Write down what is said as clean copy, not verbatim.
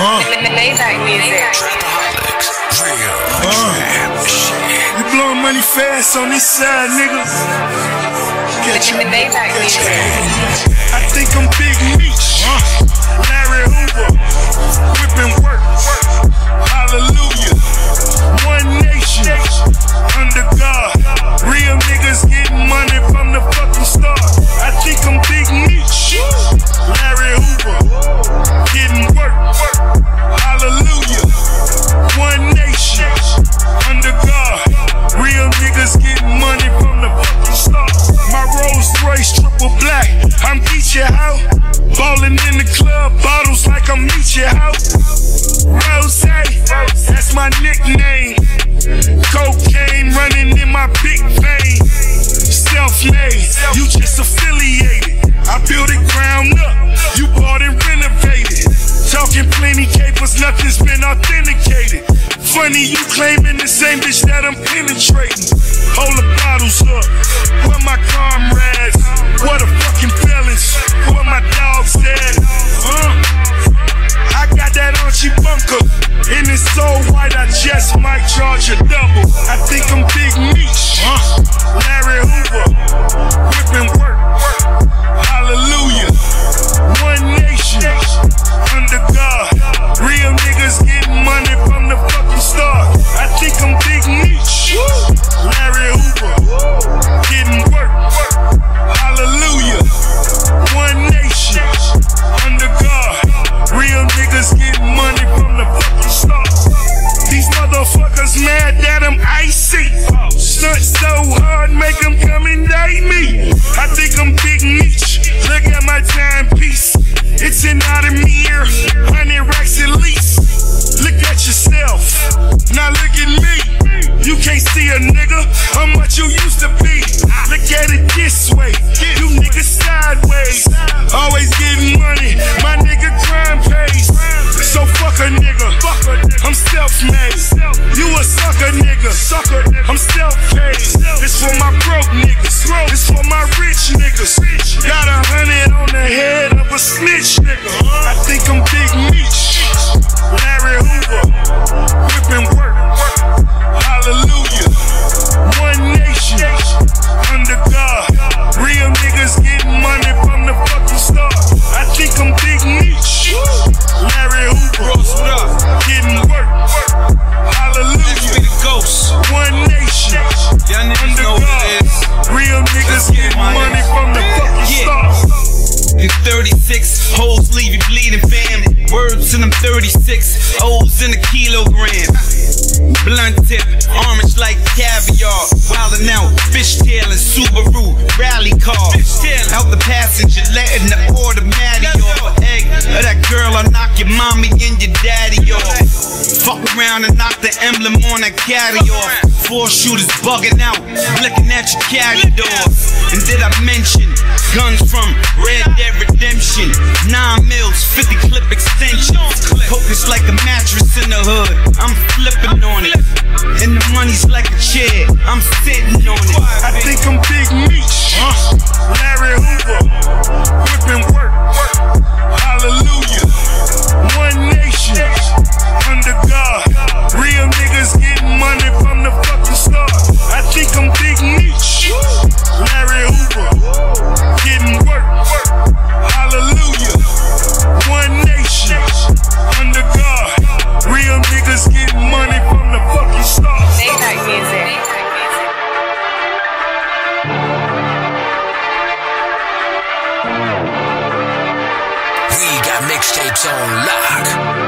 You blowing money fast on this side, nigga. I think I'm Big Meech, Larry Hoover, whipping work. Hallelujah. One nation, under God. Real niggas getting money from the fucking start. I think I'm Big Meech, Larry Hoover, getting work. Hallelujah. One nation, under God. Real niggas getting money from the fucking start. My Rolls Royce triple black, I'm Geechee out. Ballin' in the club, bottles like I'm Geechee out. Rose, that's my nickname. Cocaine running in my big vein. Self-made, you just affiliated. I built it ground up, you bought and renovated. Talking plenty capers, nothing's been authenticated. Funny you claiming the same bitch that I'm penetrating. Hold the bottles up, where my comrades? What a fucking felons, where my dogs at? I got that Archie bunker, and it's so white I just might charge a double. I think I'm Big Meech, Larry Hoover, whipping work. Hallelujah. One nation, under God. Real niggas getting money from the fucking start. I think I'm Big Meech, Larry Hoover, getting work. Hallelujah. One nation, under God. Real niggas getting money from the fucking start. These motherfuckers mad that I'm icy. Stunt so hard, make them come and date me. I think I'm Big Meech. Look at my timepiece. It's an Audemars, 100 racks at least. Look at yourself, now look at me. You can't see a nigga, how much you used to be. Look at it this way, you niggas sideways. Always getting money, my nigga crime pays. So fuck a nigga, I'm self-made. You a sucker nigga, I'm self-paid. This for my broke niggas, this for my rich niggas. Got 100 on the head of a snitch nigga. I think I'm Big Meech, Larry Hoover, whipping work. Hallelujah. One nation, under God. Real niggas getting money from the fucking start. I think I'm Big Meech, Larry Hoover, getting work. Hallelujah. One nation, under God. Real niggas getting money from the fucking start. In 36, hoes leave you bleeding, fam. Words in them 36, O's in a kilogram. Blunt tip, orange like caviar. Wildin' out, fishtail and Subaru rally car. Out the passenger, letting the automatic off. Egg of that girl, I knock your mommy and your daddy off. Fuck around and knock the emblem on that caddy off. 4 shooters bugging out, looking at your caddy doors. And did I mention guns from Red Dead Redemption? 9 mils, 50 clip extension. Coke is like a mattress in the hood, I'm flipping on it. And the money's like a chair, I'm sitting on it. I think I'm Big Meech, Larry Hoover, whipping work. Hallelujah. One nation, under God. Real niggas getting money from the fucking start. I think I'm Big Meech, Larry Hoover, getting work. Hallelujah. One nation, under God. Real niggas getting money from the fucking start. We got mixtapes on lock.